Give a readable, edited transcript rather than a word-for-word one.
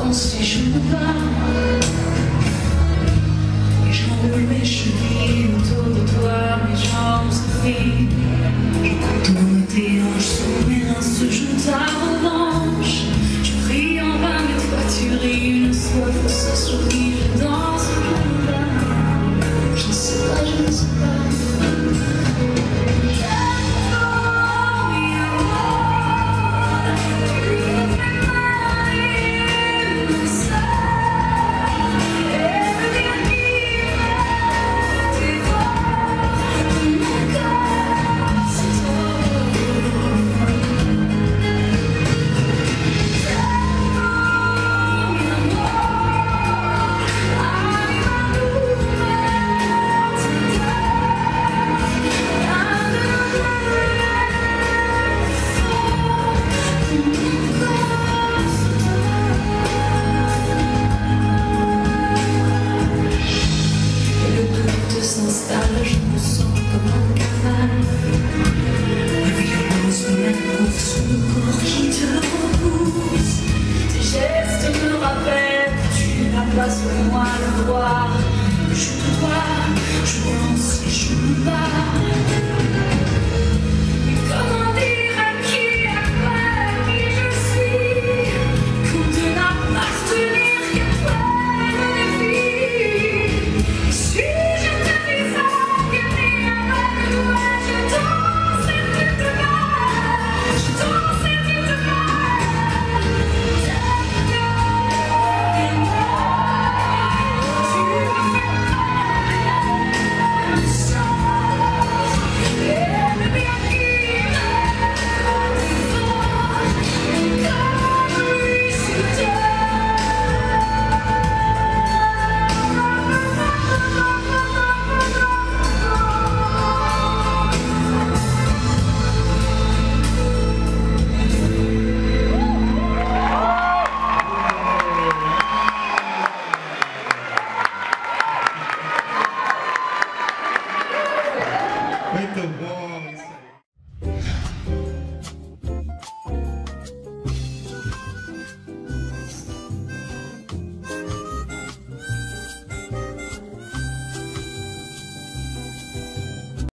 danse et je me bats. Et j'enroule mes chevilles autour de toi, mes jambes s'effilent. Je contourne tes hanches sous mes reins, je ta revanche. Je prie en vain, mais toi tu ris, une soif se sourit, je danse, je me bats. Je ne sais pas, je ne sais pas. Je me sens comme un cavale. La violence de la course, le corps qui te repousse. Tes gestes me rappellent que tu n'as pas sur moi le droit. Je te vois, je danse et je me bats. Et comment dire à qui je suis, qu'on ne n'appartenir qu'à toi et mon défi. Suis-je Muito bom.